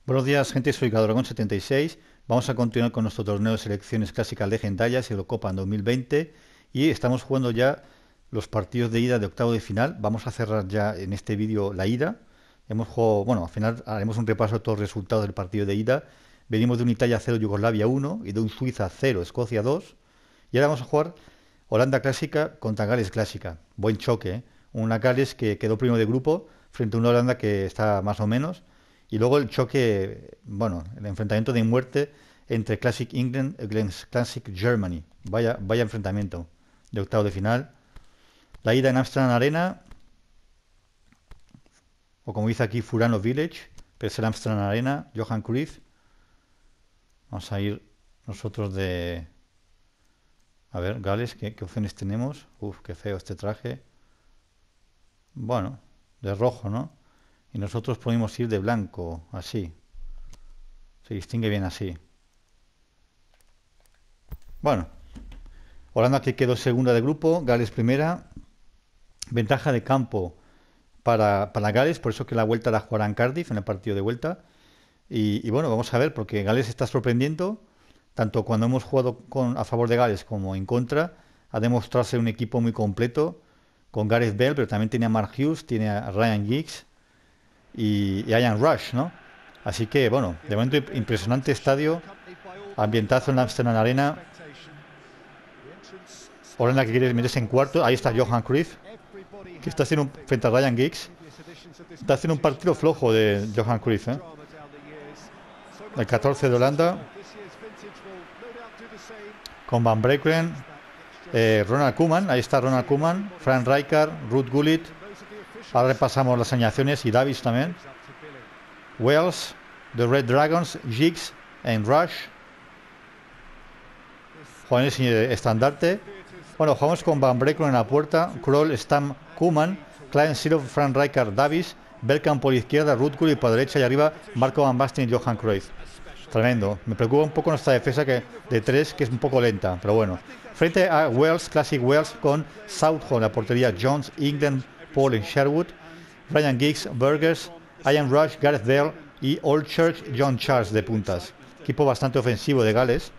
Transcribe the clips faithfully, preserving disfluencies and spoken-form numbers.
Buenos días, gente. Soy Cadragón setenta y seis. Vamos a continuar con nuestro torneo de selecciones clásicas legendarias Eurocopa en dos mil veinte y estamos jugando ya los partidos de ida de octavo de final. Vamos a cerrar ya en este vídeo la ida. Hemos jugado, bueno, al final haremos un repaso de todos los resultados del partido de ida. Venimos de un Italia cero, Yugoslavia uno y de un Suiza cero, Escocia dos. Y ahora vamos a jugar Holanda clásica contra Gales clásica. Buen choque, ¿eh? Una Gales que quedó primero de grupo frente a una Holanda que está más o menos. Y luego el choque, bueno, el enfrentamiento de muerte entre Classic England y Classic Germany. Vaya, vaya enfrentamiento de octavo de final. La ida en Amsterdam Arena, o como dice aquí, Furano Village, pero es el Amsterdam Arena, Johan Cruyff. Vamos a ir nosotros de... A ver, Gales, ¿qué, qué opciones tenemos? Uf, qué feo este traje. Bueno, de rojo, ¿no? Y nosotros podemos ir de blanco, así. Se distingue bien así. Bueno, Holanda que quedó segunda de grupo, Gales primera. Ventaja de campo para, para Gales, por eso que la vuelta la jugará en Cardiff en el partido de vuelta. Y, y bueno, vamos a ver, porque Gales está sorprendiendo, tanto cuando hemos jugado con, a favor de Gales como en contra. Ha demostrado ser un equipo muy completo, con Gareth Bale, pero también tiene a Mark Hughes, tiene a Ryan Giggs y, y Ian Rush, ¿no? Así que, bueno, de momento impresionante estadio, ambientazo en la Amsterdam Arena. Holanda que quiere meterse en cuarto. Ahí está Johan Cruyff, que está haciendo un, frente a Ryan Giggs. Está haciendo un partido flojo de Johan Cruyff, ¿eh? El catorce de Holanda, con Van Breukelen, eh, Ronald Koeman. Ahí está Ronald Koeman, Frank Rijkaard, Ruud Gullit. Ahora repasamos las añadiciones y Davis también. Wales, The Red Dragons, Giggs and Rush. Jóvenes y estandarte. Bueno, jugamos con Van Breukelen en la puerta, Kroll, Stam, Koeman, Klein, Sirof, Frank Rijkaard, Davis, Bergkamp por izquierda, Ruud Gullit por derecha y arriba Marco Van Basten y Johan Cruyff. Tremendo. Me preocupa un poco nuestra defensa que de tres, que es un poco lenta, pero bueno. Frente a Wales, Classic Wales, con Southall en la portería, Jones, England, Paul y Sherwood, Ryan Giggs, Burgers, Ian Rush, Gareth Bale y Old Church, John Charles de puntas. Equipo bastante ofensivo de Gales.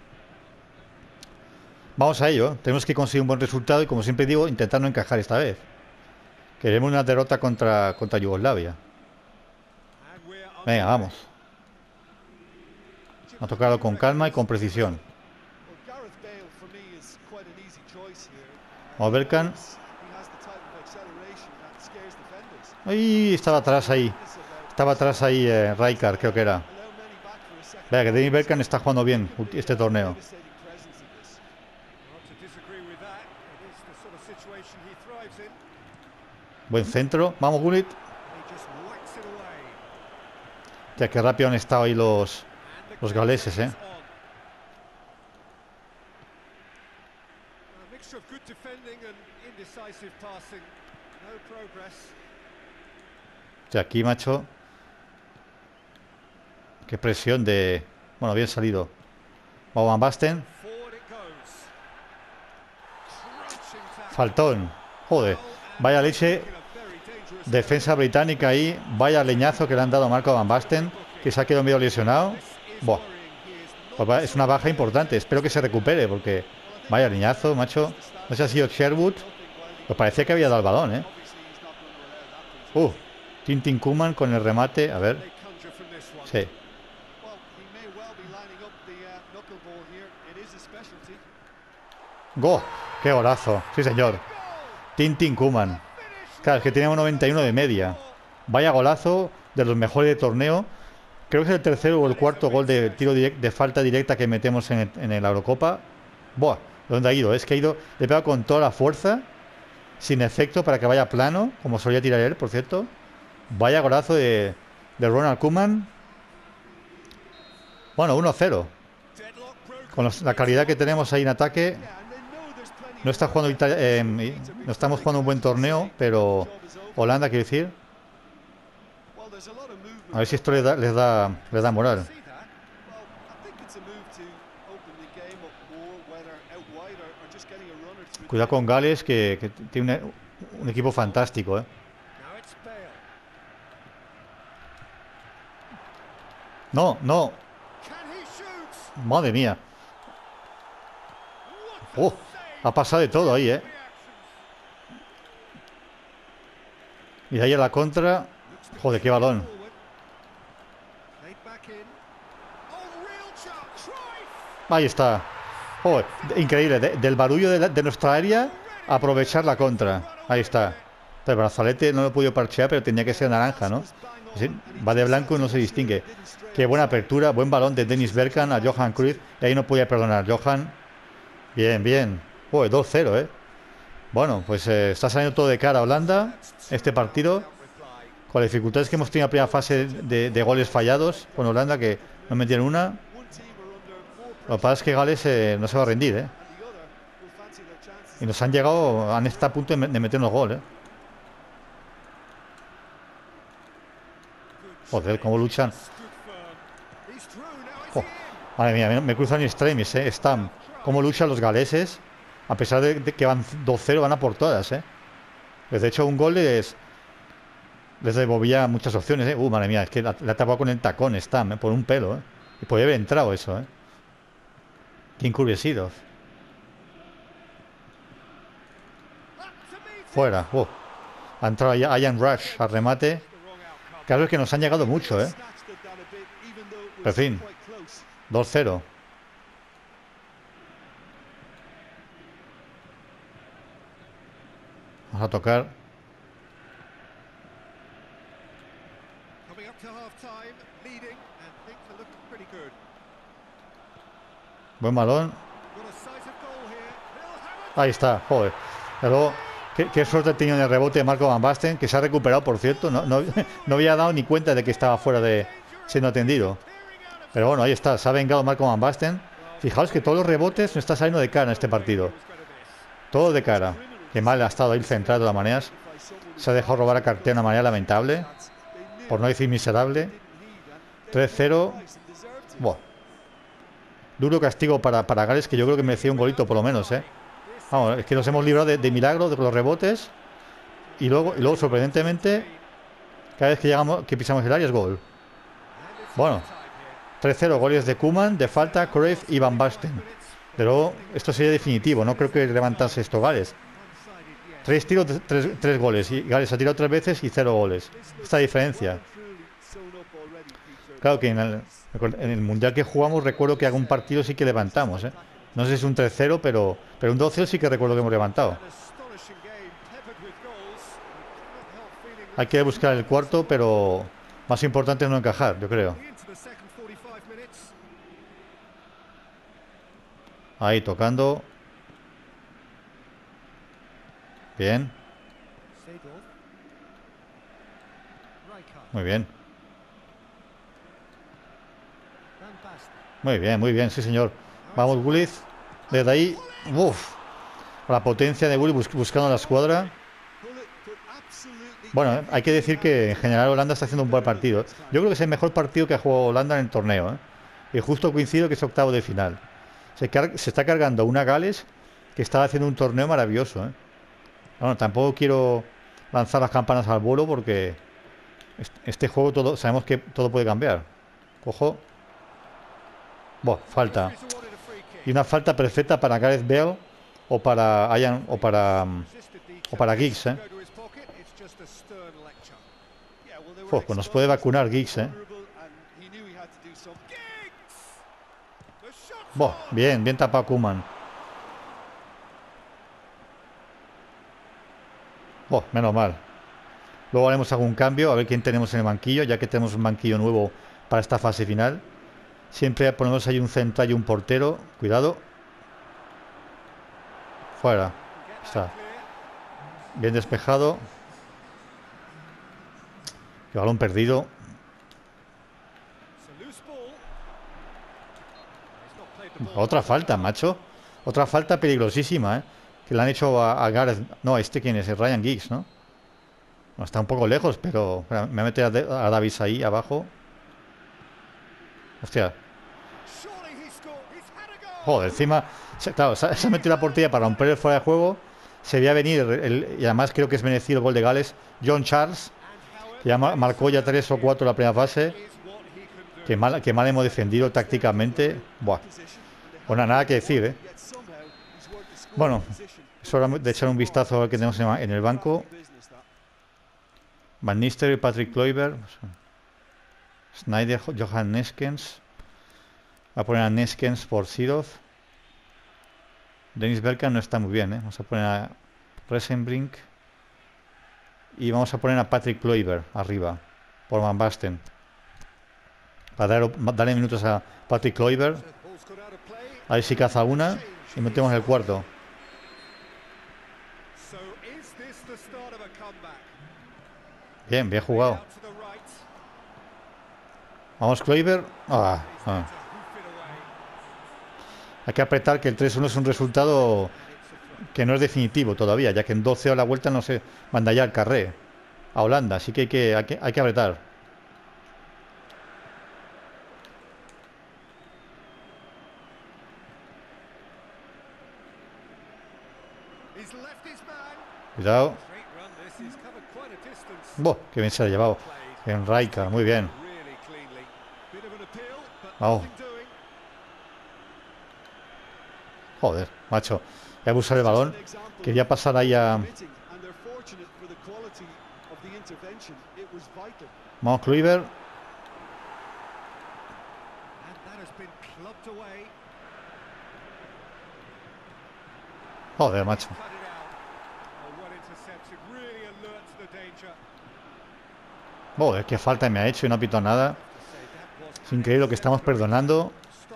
Vamos a ello. Tenemos que conseguir un buen resultado y, como siempre digo, intentar no encajar esta vez. Queremos una derrota contra, contra Yugoslavia. Venga, vamos. A tocarlo con calma y con precisión. Vamos, Bergkamp. ¡Ay! Estaba atrás ahí. Estaba atrás ahí eh, Rijkaard, creo que era. Vea que Dennis Bergkamp está jugando bien este torneo. Buen centro. Vamos, Gullit. Ya que rápido han estado ahí los, los galeses, ¿eh? O sea, aquí, macho. Qué presión de... Bueno, bien salido. Vamos, Van Basten. Faltón. Joder. Vaya leche. Defensa británica ahí. Vaya leñazo que le han dado a Marco Van Basten, que se ha quedado medio lesionado. Buah. Pues es una baja importante. Espero que se recupere, porque vaya leñazo, macho. No sé si ha sido Sherwood. Pues parecía que había dado el balón, ¿eh? Uh, Tintin Koeman con el remate. A ver. Sí. ¡Go! ¡Qué golazo! Sí, señor. Tintin Koeman. Claro, es que tenemos noventa y uno de media. Vaya golazo, de los mejores de torneo. Creo que es el tercero o el cuarto gol de tiro direct, de falta directa que metemos en, el, en el Eurocopa. Buah, ¿dónde ha ido? Es que ha ido, le he pegado con toda la fuerza, sin efecto, para que vaya plano, como solía tirar él, por cierto. Vaya golazo de, de Ronald Koeman. Bueno, uno cero. Con los, la calidad que tenemos ahí en ataque. No está jugando Italia, eh, no estamos jugando un buen torneo, pero Holanda, quiero decir. A ver si esto les da, les da, les da moral. Cuidado con Gales, que, que tiene un, un equipo fantástico, ¿eh? No, no. Madre mía. Oh, ha pasado de todo ahí, ¿eh? Y ahí a la contra. Joder, qué balón. Ahí está. Joder, increíble. De, del barullo de, la, de nuestra área, aprovechar la contra. Ahí está. El brazalete no lo he podido parchear, pero tenía que ser naranja, ¿no? Va de blanco y no se distingue. Qué buena apertura, buen balón de Dennis Bergkamp a Johan Cruyff. Y ahí no podía perdonar. Johan, bien, bien. Joder, dos cero, ¿eh? Bueno, pues eh, está saliendo todo de cara a Holanda este partido, con las dificultades que hemos tenido en la primera fase de, de goles fallados con Holanda, que no metieron una. Lo que pasa es que Gales eh, no se va a rendir, ¿eh? Y nos han llegado, han estado a punto de, de meternos gol, ¿eh? Joder, cómo luchan. Oh, madre mía, me cruzan extremis, ¿eh? Están, cómo luchan los galeses. A pesar de, de que van dos cero, van a por todas, ¿eh? De hecho, un gol les, les devolvía muchas opciones, ¿eh? Uh, madre mía, es que la, la ha tapado con el tacón, está, ¿eh? Por un pelo, ¿eh? Y podría haber entrado eso, ¿eh? Qué incursivo. Fuera, uh. Ha entrado Ian Rush al remate. Claro, es que nos han llegado mucho, ¿eh? Pero en fin, dos cero. Vamos a tocar. Buen balón. Ahí está, joder. Pero qué, qué suerte ha tenido en el rebote de Marco Van Basten, que se ha recuperado, por cierto. No, no, no había dado ni cuenta de que estaba fuera de siendo atendido. Pero bueno, ahí está, se ha vengado Marco Van Basten. Fijaos que todos los rebotes no está saliendo de cara en este partido. Todo de cara. Qué mal ha estado ahí centrado de todas maneras. Se ha dejado robar a cartera de una manera lamentable, por no decir miserable. tres cero. Buah. Duro castigo para, para Gales, que yo creo que merecía un golito por lo menos, ¿eh? Vamos, es que nos hemos librado de, de milagro de los rebotes. Y luego, y luego sorprendentemente, cada vez que llegamos, que pisamos el área es gol. Bueno, tres cero, goles de Koeman, de falta, Cruyff y Van Basten. Pero esto sería definitivo, no creo que levantase esto Gales. Tres tiros, tres, tres goles. Y Gales ha tirado tres veces y cero goles. Esta diferencia. Claro que en el, en el mundial que jugamos recuerdo que algún partido sí que levantamos, ¿eh? No sé si es un tres cero, pero, pero un dos cero sí que recuerdo que hemos levantado. Hay que buscar el cuarto, pero más importante es no encajar, yo creo. Ahí tocando. Bien. Muy bien. Muy bien, muy bien, sí señor. Vamos, Gullit. Desde ahí. Uf. La potencia de Gullit bus buscando la escuadra. Bueno, hay que decir que en general Holanda está haciendo un buen partido. Yo creo que es el mejor partido que ha jugado Holanda en el torneo, ¿eh? Y justo coincido que es octavo de final. Se, se está cargando una Gales que estaba haciendo un torneo maravilloso, ¿eh? Bueno, tampoco quiero lanzar las campanas al vuelo porque este juego todo sabemos que todo puede cambiar. Cojo. Buah, falta. Y una falta perfecta para Gareth Bale o para Ian o para o para Giggs, ¿eh? Uf, pues nos puede vacunar Giggs, ¿eh? Buah, bien, bien tapado Koeman. Oh, menos mal. Luego haremos algún cambio, a ver quién tenemos en el banquillo, ya que tenemos un banquillo nuevo para esta fase final. Siempre ponemos ahí un central y un portero. Cuidado. Fuera. Está. Bien despejado. El balón perdido. Otra falta, macho. Otra falta peligrosísima, ¿eh? Que le han hecho a, a Gareth. No, este quién es, el Ryan Giggs, ¿no? No, está un poco lejos, pero me voy a meter a, a Davis ahí abajo. Hostia. Joder, encima. Claro, se, se ha metido la portería para romper el fuera de juego. Se veía venir el, el, y además creo que es merecido el gol de Gales. John Charles, que ya marcó ya tres o cuatro la primera fase. Qué mal, qué mal hemos defendido tácticamente. Buah. Bueno, nada que decir, ¿eh? Bueno, es hora de echar un vistazo a ver qué tenemos en el banco. Van Nistelrooy, Patrick Kluivert, Snyder, Johan Neskens. Va a poner a Neskens por Sidov. Dennis Bergkamp no está muy bien, ¿eh? Vamos a poner a Resenbrink. Y vamos a poner a Patrick Kluivert arriba, por Van Basten. Para dar, darle minutos a Patrick Kluivert. A ver si caza una. Y metemos el cuarto. Bien, bien jugado. Vamos, Kluivert. Ah, ah. Hay que apretar, que el tres uno es un resultado que no es definitivo todavía, ya que en doce a la vuelta no se manda ya el carré a Holanda, así que hay que, hay que, hay que apretar. Cuidado. Buah, qué bien se ha llevado. En Raika, muy bien. Vamos. Joder, macho. Voy a abusar el balón. Quería pasar ahí a... Vamos, Kluivert. Joder, macho. Joder, qué falta me ha hecho y no ha pitado nada. Es increíble lo que estamos perdonando.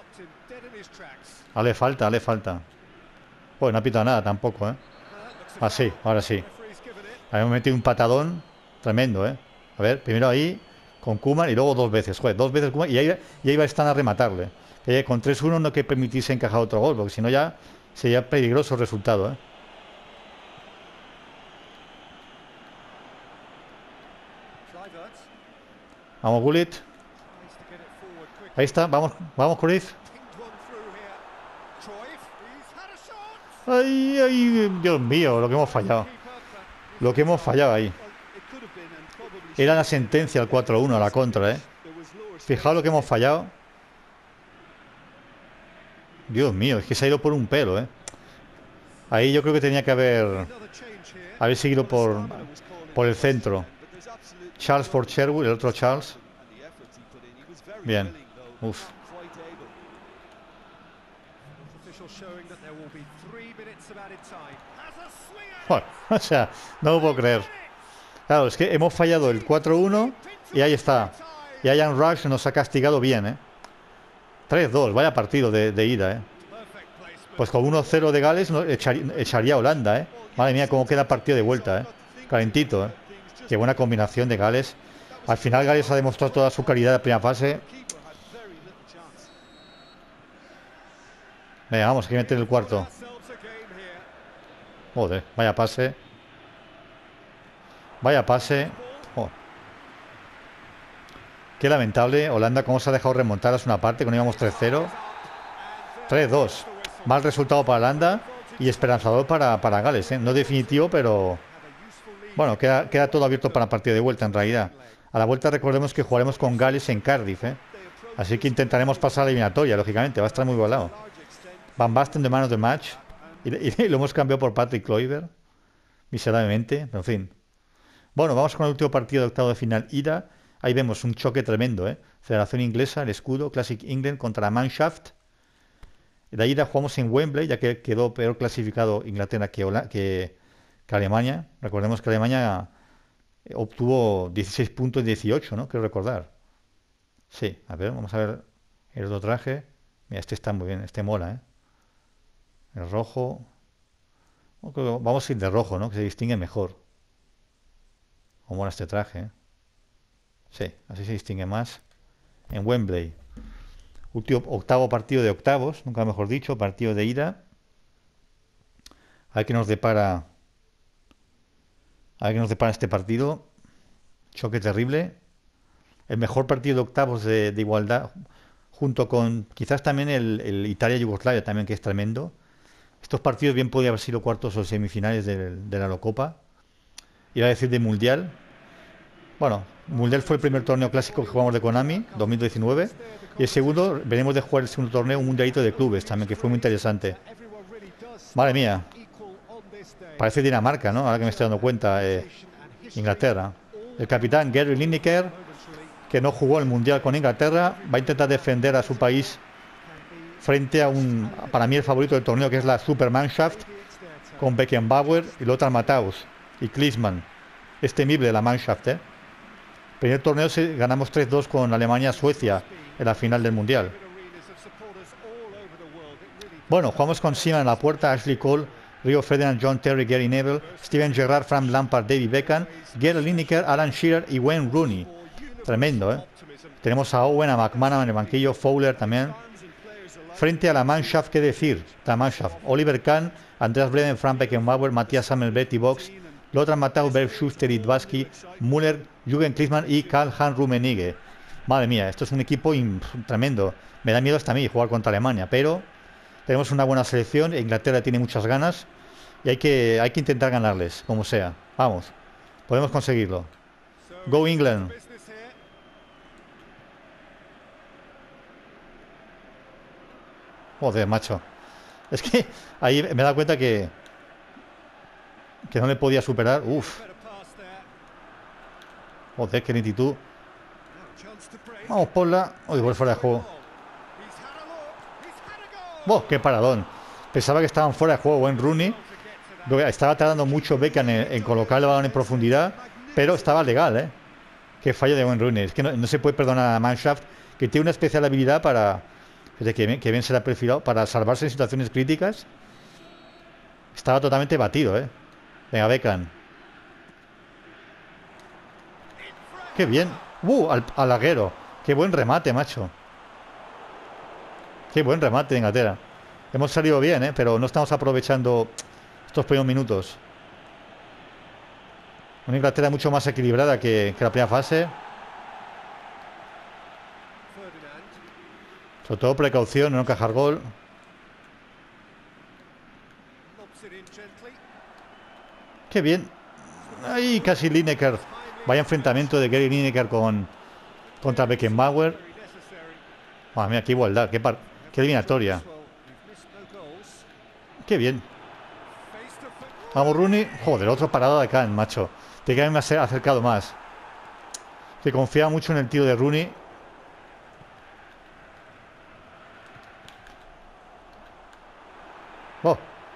Dale falta, dale falta. Pues no ha pitado nada tampoco, ¿eh? Ah, sí, ahora sí. Habíamos metido un patadón tremendo, ¿eh? A ver, primero ahí con Koeman y luego dos veces. Joder, dos veces Koeman y ahí, y ahí va a estar a rematarle. Eh, con tres uno no hay que permitirse encajar otro gol, porque si no ya sería peligroso el resultado, ¿eh? Vamos, Gullit. Ahí está, vamos, vamos, Cruyff. Ay, ay, Dios mío, lo que hemos fallado. Lo que hemos fallado ahí. Era la sentencia al cuatro uno a la contra, ¿eh? Fijaos lo que hemos fallado. Dios mío, es que se ha ido por un pelo, ¿eh? Ahí yo creo que tenía que haber haber seguido por, por el centro. Charles por Sherwood, el otro Charles. Bien. Uf. Bueno, o sea, no lo puedo creer. Claro, es que hemos fallado el cuatro uno y ahí está. Y Ian Rush nos ha castigado bien, ¿eh? tres dos, vaya partido de, de ida, ¿eh? Pues con uno cero de Gales no, echaría, echaría a Holanda, ¿eh? Madre mía, cómo queda partido de vuelta, ¿eh? Calentito, ¿eh? Qué buena combinación de Gales. Al final Gales ha demostrado toda su calidad de primera fase. Venga, vamos, hay que meter el cuarto. Joder, vaya pase. Vaya pase. Oh. Qué lamentable. Holanda cómo se ha dejado remontar a una parte cuando íbamos tres cero. tres dos. Mal resultado para Holanda y esperanzador para, para Gales, ¿eh? No definitivo, pero... Bueno, queda, queda todo abierto para partido de vuelta en realidad. A la vuelta recordemos que jugaremos con Gales en Cardiff, ¿eh? Así que intentaremos pasar la eliminatoria, lógicamente. Va a estar muy volado. Van Basten de manos de match. Y, y, y lo hemos cambiado por Patrick Kluivert. Miserablemente, pero en fin. Bueno, vamos con el último partido de octavo de final ida. Ahí vemos un choque tremendo, ¿eh? Federación Inglesa, el escudo, Classic England contra la Mannschaft. La ida jugamos en Wembley, ya que quedó peor clasificado Inglaterra que, Hola que, que Alemania. Recordemos que Alemania obtuvo dieciséis puntos en dieciocho, ¿no? Quiero recordar. Sí, a ver, vamos a ver el otro traje. Mira, este está muy bien, este mola, ¿eh? El rojo. Vamos a ir de rojo, ¿no? Que se distingue mejor. Cómo mola este traje, ¿eh? Sí, así se distingue más. En Wembley. Último, octavo partido de octavos, nunca mejor dicho, partido de ida. A ver qué nos depara. A ver qué nos depara este partido. Choque terrible. El mejor partido de octavos de, de igualdad, junto con quizás también el, el Italia-Yugoslavia, también, que es tremendo. Estos partidos bien podían haber sido cuartos o semifinales de, de la Eurocopa. Iba a decir de Mundial. Bueno, Mundial fue el primer torneo clásico que jugamos de Konami, dos mil diecinueve. Y el segundo, venimos de jugar el segundo torneo, un mundialito de clubes también, que fue muy interesante. Madre mía. Parece Dinamarca, ¿no? Ahora que me estoy dando cuenta. Eh, Inglaterra. El capitán Gary Lineker, que no jugó el mundial con Inglaterra, va a intentar defender a su país frente a un, para mí el favorito del torneo, que es la Supermannschaft, con Beckenbauer y Lothar Matthaus y Klinsmann. Es temible la Mannschaft, ¿eh? Primer torneo se, ganamos tres dos con Alemania-Suecia en la final del mundial. Bueno, jugamos con Seaman en la puerta, Ashley Cole, Rio Ferdinand, John Terry, Gary Neville, Steven Gerrard, Frank Lampard, David Beckham, Gary Lineker, Alan Shearer y Wayne Rooney. Tremendo, ¿eh? Tenemos a Owen, a McManaman en el banquillo, Fowler también. Frente a la Mannschaft, ¿qué decir? La Mannschaft. Oliver Kahn, Andreas Breden, Frank Beckenbauer, Matthias Samuel, Betty Box, Lothar Matthaus, Berg Schuster, Idvaski, Müller, Jürgen Klinsmann y Karl-Heinz Rummenigge. Madre mía, esto es un equipo tremendo. Me da miedo hasta a mí jugar contra Alemania, pero tenemos una buena selección. Inglaterra tiene muchas ganas y hay que, hay que intentar ganarles, como sea. Vamos, podemos conseguirlo. Go England. Joder, macho. Es que ahí me he dado cuenta que que no le podía superar. Uf. Joder, qué lentitud. Vamos por la... Oh, igual fuera de juego. ¡Oh, qué paradón! Pensaba que estaban fuera de juego. Buen Rooney. Estaba tardando mucho Beckham en, en colocar el balón en profundidad, pero estaba legal, ¿eh? Qué fallo de Wayne Rooney. Es que no, no se puede perdonar a la Mannschaft, que tiene una especial habilidad para... Desde que, que bien se le ha perfilado para salvarse en situaciones críticas. Estaba totalmente batido, ¿eh? Venga, Beckham. Qué bien. ¡Uh! Al, al larguero. Qué buen remate, macho. Qué buen remate de Inglaterra. Hemos salido bien, ¿eh? Pero no estamos aprovechando estos primeros minutos. Una Inglaterra mucho más equilibrada que, que la primera fase. Sobre todo precaución, no encajar gol. Qué bien. Ay, casi Lineker. Vaya enfrentamiento de Gary Lineker con contra Beckenbauer. Madre mía, qué igualdad, qué, par, qué eliminatoria. Qué bien. Vamos, Rooney. Joder, otro parado de Kahn, macho. Te que haberme acercado más. Que confiaba mucho en el tiro de Rooney. Oh.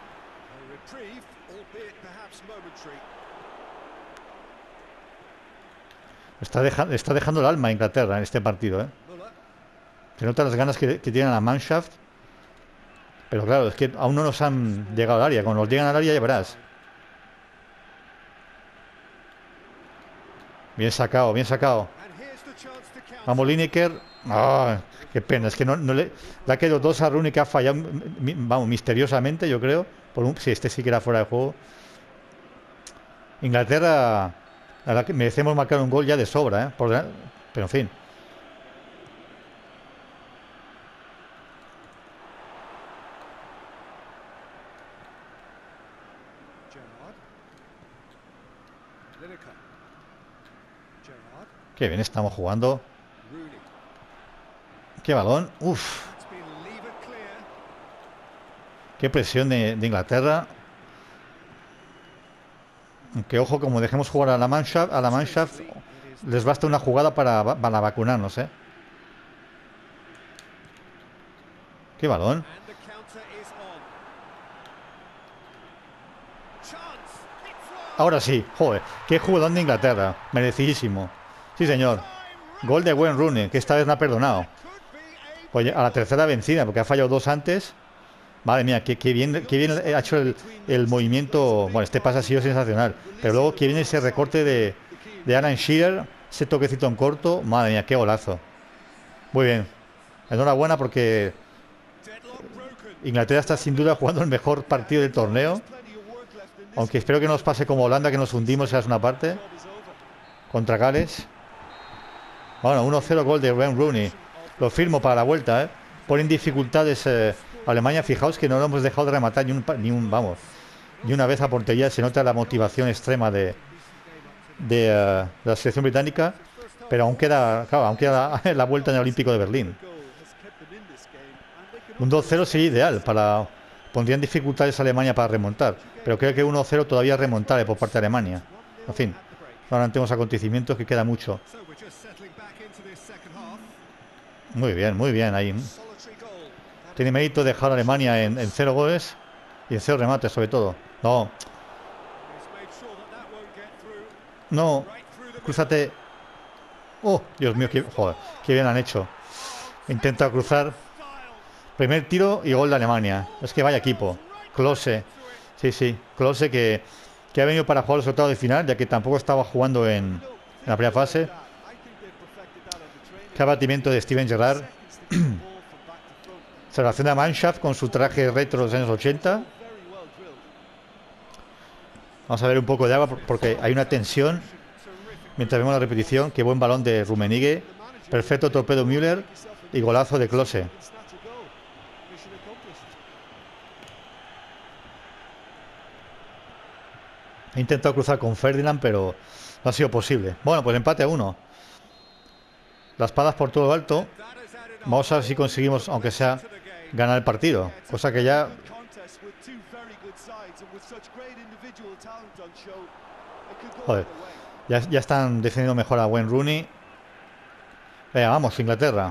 Está, deja, está dejando el alma a Inglaterra en este partido, ¿eh? Se notan las ganas que, que tienen la Mannschaft. Pero claro, es que aún no nos han llegado al área. Cuando nos llegan al área ya verás. Bien sacado, bien sacado. Vamos, Lineker. ¡Ah! Qué pena, es que no, no le, le ha quedado dos a Rooney, que ha fallado, vamos, misteriosamente, yo creo. Por un, si este sí que era fuera de juego. Inglaterra, la verdad que merecemos marcar un gol ya de sobra, ¿eh? Por, pero en fin. Qué bien estamos jugando. Qué balón. Uf. Qué presión de, de Inglaterra. Aunque ojo, como dejemos jugar a la Mannschaft, a la Mannschaft les basta una jugada para, para vacunarnos, ¿eh? Qué balón. Ahora sí, joder, qué jugadón de Inglaterra. Merecidísimo. Sí, señor. Gol de Wayne Rooney, que esta vez no ha perdonado. Oye, a la tercera vencida, porque ha fallado dos antes. Madre mía, qué, qué bien, qué bien ha hecho el, el movimiento. Bueno, este pase ha sido sensacional. Pero luego que viene ese recorte de, de Alan Shearer, ese toquecito en corto. Madre mía, qué golazo. Muy bien. Enhorabuena porque Inglaterra está sin duda jugando el mejor partido del torneo. Aunque espero que no nos pase como Holanda, que nos hundimos, esa es una parte. Contra Gales. Bueno, uno cero, gol de Wayne Rooney. Lo firmo para la vuelta, ¿eh? Ponen dificultades eh, Alemania. Fijaos que no lo hemos dejado de rematar ni un, ni un, vamos, ni una vez a portería. Se nota la motivación extrema de, de, uh, de la selección británica, pero aún queda, claro, aún queda la vuelta en el Olímpico de Berlín. Un dos cero sería ideal, para pondría en dificultades a Alemania para remontar, pero creo que uno cero todavía es remontable por parte de Alemania. En fin, ahora tenemos acontecimientos que queda mucho. Muy bien, muy bien ahí. Tiene mérito dejar a Alemania en, en cero goles y en cero remates, sobre todo. No. No. Crúzate. Oh, Dios mío, qué, joder, qué bien han hecho. Intenta cruzar. Primer tiro y gol de Alemania. Es que vaya equipo. Klose. Sí, sí. Klose que, que ha venido para jugar los octavos de final, ya que tampoco estaba jugando en, en la primera fase. Qué abatimiento de Steven Gerrard. Salvación de Mannschaft con su traje retro de los años ochenta. Vamos a ver un poco de agua porque hay una tensión mientras vemos la repetición. Qué buen balón de Rummenigge. Perfecto torpedo Müller y golazo de Klose. He intentado cruzar con Ferdinand, pero no ha sido posible. Bueno, pues empate a uno. Las espadas por todo lo alto. Vamos a ver si conseguimos, aunque sea, ganar el partido. Cosa que ya... Joder. Ya, ya están defendiendo mejor a Wayne Rooney. Venga, vamos, Inglaterra.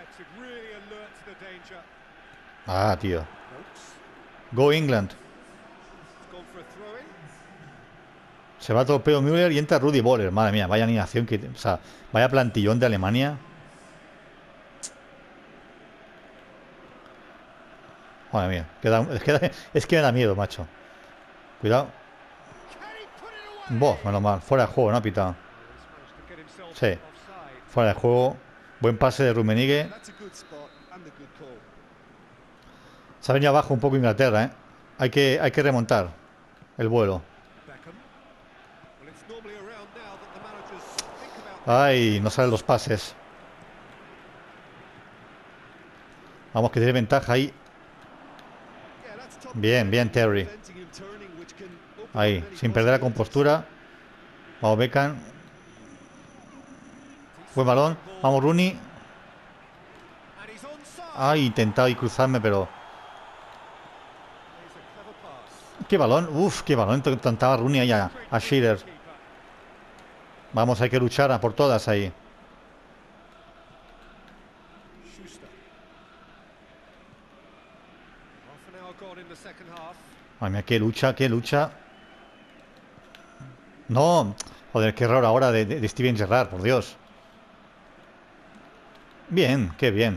Ah, tío. Go England. Se va torpedo Müller y entra Rudi Völler. Madre mía, vaya animación que... O sea, vaya plantillón de Alemania. Madre mía. Queda, es, que, es que me da miedo, macho. Cuidado. Boh, menos mal. Fuera de juego, ¿no, pitado? Sí. Fuera de juego. Buen pase de Rummenigge. Se ha venido abajo un poco Inglaterra, ¿eh? Hay que, hay que remontar el vuelo. Ay, no salen los pases. Vamos, que tiene ventaja ahí. Bien, bien, Terry. Ahí, sin perder la compostura. Vamos, Beckham. Buen balón. Vamos, Rooney. Ay, intentado y cruzarme, pero... Qué balón. Uf, qué balón. Intentaba Rooney ahí a, a Shearer. Vamos, hay que luchar a por todas ahí. Ay, mira, qué lucha, qué lucha. No, joder, qué error ahora de, de, de Steven Gerrard, por Dios. Bien, qué bien.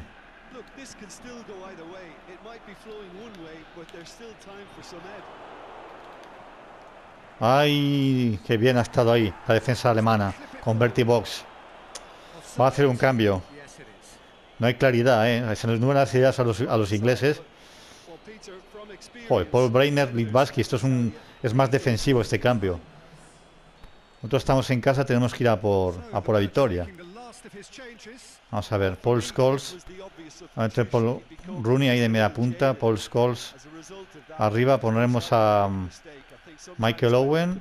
Ay, qué bien ha estado ahí la defensa alemana con Bertie Box. Va a hacer un cambio. No hay claridad, ¿eh? Se nos nuevan las ideas a los, a los ingleses. Joder, Paul Breitner, Littbarski, esto es un es más defensivo este cambio. Nosotros estamos en casa, tenemos que ir a por, a por la victoria. Vamos a ver, Paul Scholes. Entre Paul Rooney ahí de media punta. Paul Scholes. Arriba pondremos a um, Michael Owen.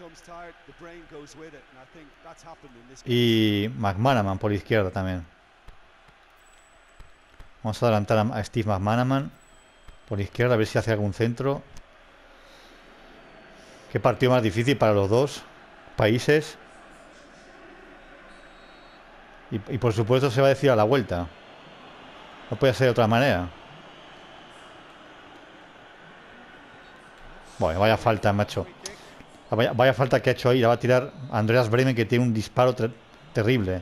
Y McManaman por izquierda también. Vamos a adelantar a, a Steve McManaman por izquierda, a ver si hace algún centro. Qué partido más difícil para los dos países. Y, y por supuesto se va a decir a la vuelta. No puede ser de otra manera. Bueno, vaya falta, macho. Vaya, vaya falta que ha hecho ahí. La va a tirar Andreas Bremen, que tiene un disparo ter terrible.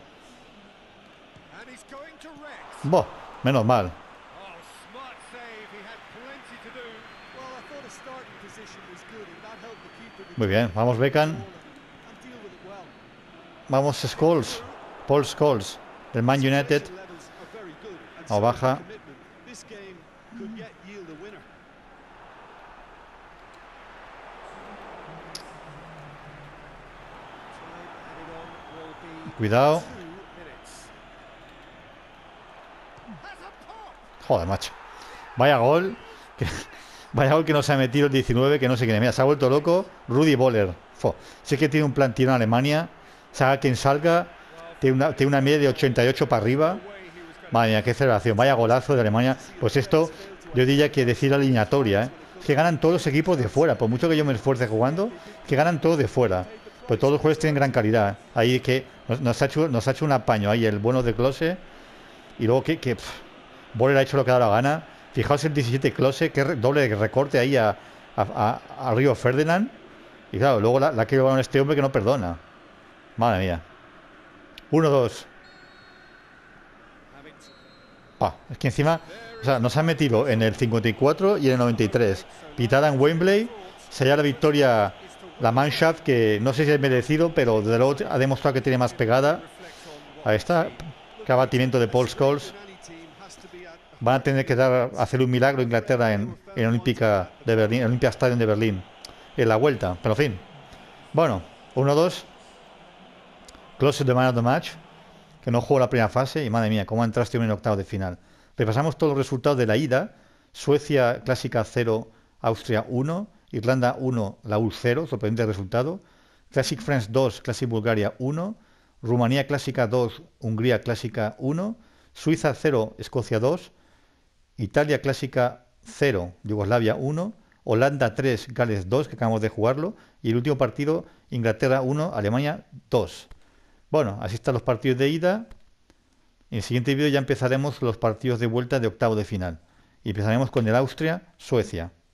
Boh, menos mal. Muy bien, vamos Beckham. Vamos Scholes. Paul Scholes, del Man United. O baja. Cuidado. Joder, macho. Vaya gol. Vaya gol que nos ha metido el diecinueve, que no sé quién es. Mira, se ha vuelto loco Rudi Voller. Fo. Sí que tiene un plan tiro en Alemania. Salga quien salga, tiene una, tiene una media de ochenta y ocho para arriba. Madre mía, qué celebración. Vaya golazo de Alemania. Pues esto, yo diría que decir alineatoria, ¿eh? Que ganan todos los equipos de fuera. Por mucho que yo me esfuerce jugando, que ganan todos de fuera. Pues todos los jugadores tienen gran calidad. Ahí que nos, nos, ha, hecho, nos ha hecho un apaño ahí el bueno de Klose. Y luego que, que pff, Boller ha hecho lo que ha dado la gana. Fijaos el diecisiete Klose, que doble recorte ahí a, a, a, a Río Ferdinand. Y claro, luego la, la que lleva este hombre que no perdona. Madre mía. uno dos. Ah, es que encima, o sea, nos han metido en el cincuenta y cuatro y en el noventa y tres. Pitada en Wembley. Sería la victoria, la Mannschaft, que no sé si es merecido, pero desde luego ha demostrado que tiene más pegada. Ahí está. Qué abatimiento de Paul Scholes. Van a tener que dar, hacer un milagro Inglaterra en, en Olímpica de Berlín, en Olympia Stadium de Berlín, en la vuelta, pero en fin. Bueno, uno dos. Close de man of the match, que no jugó la primera fase y madre mía, cómo entraste en el octavo de final. Repasamos todos los resultados de la ida. Suecia clásica cero, Austria uno, Irlanda uno, la U cero, sorprendente resultado. Classic France dos, Classic Bulgaria uno, Rumanía clásica dos, Hungría clásica uno, Suiza cero, Escocia dos, Italia clásica cero, Yugoslavia uno, Holanda tres, Gales dos, que acabamos de jugarlo, y el último partido, Inglaterra uno, Alemania dos. Bueno, así están los partidos de ida. En el siguiente vídeo ya empezaremos los partidos de vuelta de octavo de final. Y empezaremos con el Austria-Suecia.